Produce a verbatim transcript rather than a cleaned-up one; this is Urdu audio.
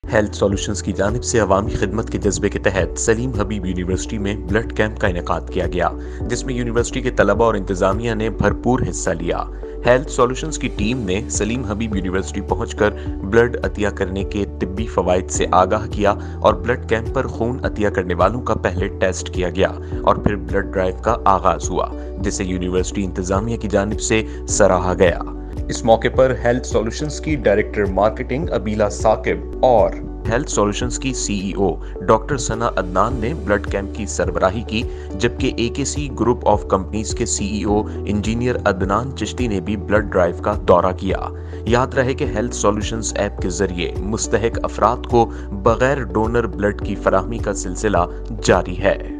ہیلتھ سولوشنز کی جانب سے عوامی خدمت کے جذبے کے تحت سلیم حبیب یونیورسٹی میں بلڈ کیمپ کا انعقاد کیا گیا، جس میں یونیورسٹی کے طلباء اور انتظامیہ نے بھرپور حصہ لیا۔ ہیلتھ سولوشنز کی ٹیم نے سلیم حبیب یونیورسٹی پہنچ کر بلڈ عطیہ کرنے کے طبی فوائد سے آگاہ کیا اور بلڈ کیمپ پر خون عطیہ کرنے والوں کا پہلے ٹیسٹ کیا گیا اور پھر بلڈ ڈرائیو کا آغاز ہوا، جسے یونیورسٹی انتظامیہ کی جانب سے سراہا گیا۔ اس موقع پر ہیلتھ سولوشنز کی ڈائریکٹر مارکیٹنگ ابیلا ثاقب اور ہیلتھ سولوشنز کی سی ای او ڈاکٹر ثنا عدنان نے بلڈ کیمپ کی سربراہی کی، جبکہ اے کے سی گروپ آف کمپنیز کے C E O engineer Adnan Chishti نے بھی بلڈ ڈرائیو کا دورہ کیا۔ یاد رہے کہ ہیلتھ سولوشنز ایپ کے ذریعے مستحق افراد کو بغیر ڈونر بلڈ کی فراہمی کا سلسلہ جاری ہے۔